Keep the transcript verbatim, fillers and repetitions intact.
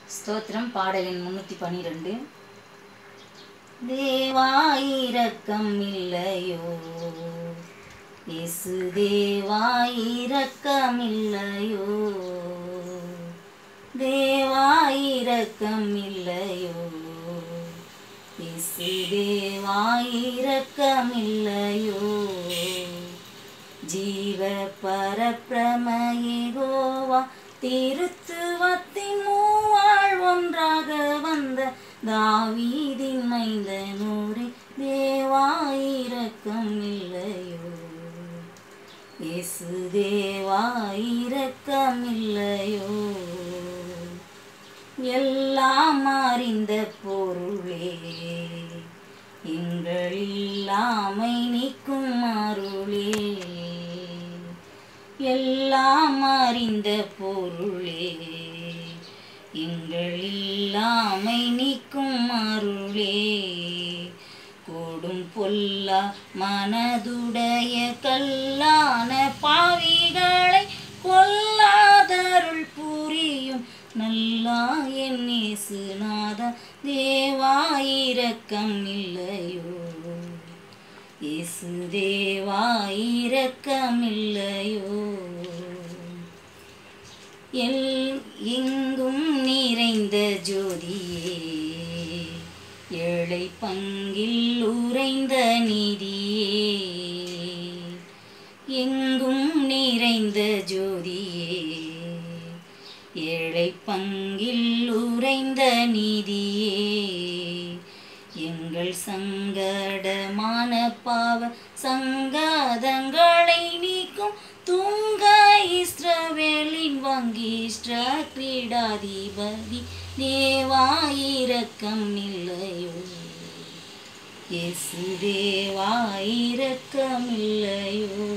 ஸ்தோத்திரம் பாடல் எண் முன்னூற்றி பன்னிரெண்டு. தேவா இரக்கம் இல்லையோ, இயேசு தேவா இரக்கம் இல்லையோ, தேவா இரக்கம் இல்லையோ, இயேசு தேவா இரக்கம் இல்லையோ, ஜீவ பரபிரம யெகோவா திருத்துவத்தின் மூவாள் ஒன்றாக வந்த தாவீதின் மைந்தனூரே, தேவா இரக்கம் இல்லையோ, இயேசு தேவா இரக்கம் இல்லையோ, எல்லாம் அறிந்த பொருளே, எங்கள் இல்லாமை நீக்கும் அருளே, எல்லாம் அறிந்த பொருளே, எங்கள் இல்லாமை நீக்கும் அருளே, கொடும் பொல்லா மனதுடைய கல்லான பாவிகளை கொல்லாதருள் புரியும் நல்லா என் இயேசுநாதா, தேவா இரக்கம் இல்லையோ, இயேசு தேவா இரக்கம் இல்லையோ, எல் எங்கும் நிறைந்த ஜோதியே, ஏழை பங்கில் உறைந்த நீதியே, எங்கும் நிறைந்த ஜோதியே, ஏழை பங்கில் உறைந்த நீதியே, எங்கள் சங்கடமான பாவ சங்காதங்களை நீக்கும் துங்க இஸ்ரவேலின் வங்கி கிரீடாதிபதி, தேவா இரக்கம் இல்லையோ, இயேசு தேவா இரக்கம் இல்லையோ.